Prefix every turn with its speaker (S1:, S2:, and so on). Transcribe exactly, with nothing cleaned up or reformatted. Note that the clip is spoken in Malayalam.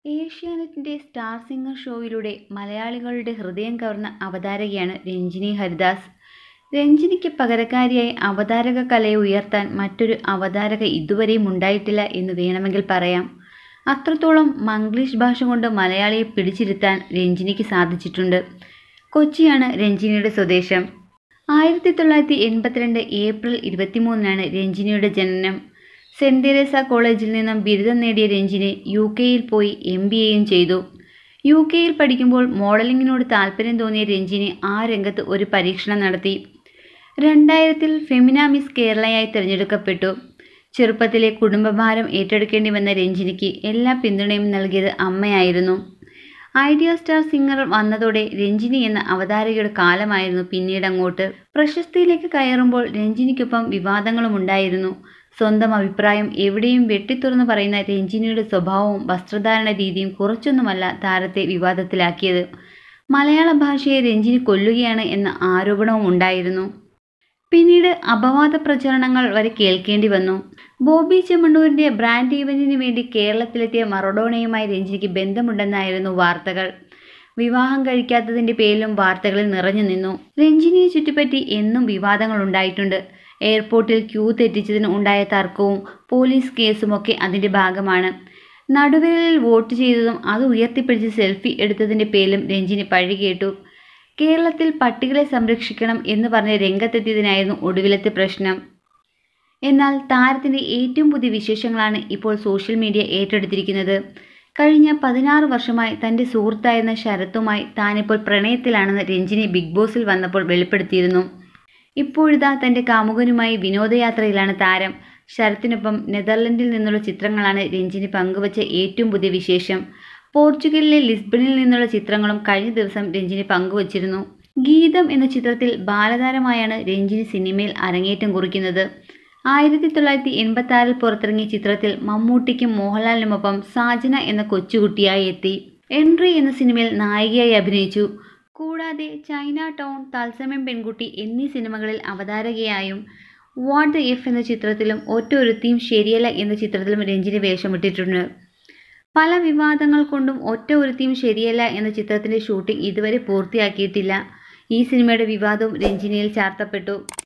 S1: ഏഷ്യാനെറ്റിൻ്റെ സ്റ്റാർ സിംഗർ ഷോയിലൂടെ മലയാളികളുടെ ഹൃദയം കവർന്ന അവതാരകയാണ് രഞ്ജിനി ഹരിദാസ്. രഞ്ജിനിക്ക് പകരക്കാരിയായി അവതാരക കലയെ ഉയർത്താൻ മറ്റൊരു അവതാരക ഇതുവരെയും ഉണ്ടായിട്ടില്ല എന്ന് വേണമെങ്കിൽ പറയാം. അത്രത്തോളം മംഗ്ലീഷ് ഭാഷ കൊണ്ട് മലയാളിയെ പിടിച്ചിരുത്താൻ രഞ്ജിനിക്ക് സാധിച്ചിട്ടുണ്ട്. കൊച്ചിയാണ് രഞ്ജിനിയുടെ സ്വദേശം. ആയിരത്തി തൊള്ളായിരത്തി എൺപത്തിരണ്ട് ഏപ്രിൽ ഇരുപത്തിമൂന്നിനാണ് രഞ്ജിനിയുടെ ജനനം. സെന്റ് തെരേസ കോളേജിൽ നിന്നും ബിരുദം നേടിയ രഞ്ജിനി യു കെയിൽ പോയി എം ബി എയും ചെയ്തു. യു കെയിൽ പഠിക്കുമ്പോൾ മോഡലിങ്ങിനോട് താല്പര്യം തോന്നിയ രഞ്ജിനി ആ രംഗത്ത് ഒരു പരീക്ഷണം നടത്തി. രണ്ടായിരത്തിൽ ഫെമിന മിസ് കേരളയായി തിരഞ്ഞെടുക്കപ്പെട്ടു. ചെറുപ്പത്തിലെ കുടുംബഭാരം ഏറ്റെടുക്കേണ്ടി വന്ന രഞ്ജിനിക്ക് എല്ലാ പിന്തുണയും നൽകിയത് അമ്മയായിരുന്നു. ഐഡിയ സ്റ്റാർ സിംഗർ വന്നതോടെ രഞ്ജിനി എന്ന അവതാരകയുടെ കാലമായിരുന്നു പിന്നീടങ്ങോട്ട്. പ്രശസ്തിയിലേക്ക് കയറുമ്പോൾ രഞ്ജിനിക്കൊപ്പം വിവാദങ്ങളും ഉണ്ടായിരുന്നു. സ്വന്തം അഭിപ്രായം എവിടെയും വെട്ടിത്തുറന്നു പറയുന്ന രഞ്ജിനിയുടെ സ്വഭാവവും വസ്ത്രധാരണ രീതിയും കുറച്ചൊന്നുമല്ല താരത്തെ വിവാദത്തിലാക്കിയത്. മലയാള ഭാഷയെ രഞ്ജിനി കൊല്ലുകയാണ് എന്ന ആരോപണവും ഉണ്ടായിരുന്നു. പിന്നീട് അപവാദ പ്രചരണങ്ങൾ വരെ കേൾക്കേണ്ടി വന്നു. ബോബി ചെമ്മണ്ണൂരിൻ്റെ ബ്രാൻഡ് ഈവന്റിന് വേണ്ടി കേരളത്തിലെത്തിയ മറഡോണയുമായി രഞ്ജിനിക്ക് ബന്ധമുണ്ടെന്നായിരുന്നു വാർത്തകൾ. വിവാഹം കഴിക്കാത്തതിൻ്റെ പേരിലും വാർത്തകളിൽ നിറഞ്ഞു നിന്നു. രഞ്ജിനിയെ ചുറ്റിപ്പറ്റി എന്നും വിവാദങ്ങൾ ഉണ്ടായിട്ടുണ്ട്. എയർപോർട്ടിൽ ക്യൂ തെറ്റിച്ചതിന് ഉണ്ടായ തർക്കവും പോലീസ് കേസുമൊക്കെ അതിൻ്റെ ഭാഗമാണ്. നടുവിരലിൽ വോട്ട് ചെയ്തതും അത് ഉയർത്തിപ്പിടിച്ച് സെൽഫി എടുത്തതിൻ്റെ പേരിലും രഞ്ജിനി പഴി കേട്ടു. കേരളത്തിൽ പട്ടികളെ സംരക്ഷിക്കണം എന്ന് പറഞ്ഞ് രംഗത്തെത്തിയതിനായിരുന്നു ഒടുവിലത്തെ പ്രശ്നം. എന്നാൽ താരത്തിൻ്റെ ഏറ്റവും പുതിയ വിശേഷങ്ങളാണ് ഇപ്പോൾ സോഷ്യൽ മീഡിയ ഏറ്റെടുത്തിരിക്കുന്നത്. കഴിഞ്ഞ പതിനാറ് വർഷമായി തൻ്റെ സുഹൃത്തായിരുന്ന ശരത്തുമായി താനിപ്പോൾ പ്രണയത്തിലാണെന്ന് രഞ്ജിനി ബിഗ് ബോസിൽ വന്നപ്പോൾ വെളിപ്പെടുത്തിയിരുന്നു. ഇപ്പോഴിതാ തൻ്റെ കാമുകനുമായി വിനോദയാത്രയിലാണ് താരം. ശരത്തിനൊപ്പം നെതർലൻഡിൽ നിന്നുള്ള ചിത്രങ്ങളാണ് രഞ്ജിനി പങ്കുവച്ച ഏറ്റവും പുതിയ വിശേഷം. പോർച്ചുഗലിലെ ലിസ്ബണിൽ നിന്നുള്ള ചിത്രങ്ങളും കഴിഞ്ഞ ദിവസം രഞ്ജിനി പങ്കുവച്ചിരുന്നു. ഗീതം എന്ന ചിത്രത്തിൽ ബാലതാരമായാണ് രഞ്ജിനി സിനിമയിൽ അരങ്ങേറ്റം കുറിക്കുന്നത്. ആയിരത്തി തൊള്ളായിരത്തി എൺപത്തി ആറിൽ പുറത്തിറങ്ങിയ ചിത്രത്തിൽ മമ്മൂട്ടിക്കും മോഹൻലാലിനുമൊപ്പം സാജന എന്ന കൊച്ചുകുട്ടിയായി എത്തി. എൻട്രി എന്ന സിനിമയിൽ നായികയായി അഭിനയിച്ചു. കൂടാതെ ചൈന ടൗൺ, തത്സമയം പെൺകുട്ടി എന്നീ സിനിമകളിൽ അവതാരകയായും വാട്ട് ദ എഫ് എന്ന ചിത്രത്തിലും ഒറ്റ ഒരുത്തിയും ശരിയല്ല എന്ന ചിത്രത്തിലും രഞ്ജിനി വേഷമിട്ടിട്ടുണ്ട്. പല വിവാദങ്ങൾ കൊണ്ടും ഒറ്റ ഒരുത്തിയും ശരിയല്ല എന്ന ചിത്രത്തിൻ്റെ ഷൂട്ടിംഗ് ഇതുവരെ പൂർത്തിയാക്കിയിട്ടില്ല. ഈ സിനിമയുടെ വിവാദവും രഞ്ജിനിയിൽ ചാർത്തപ്പെട്ടു.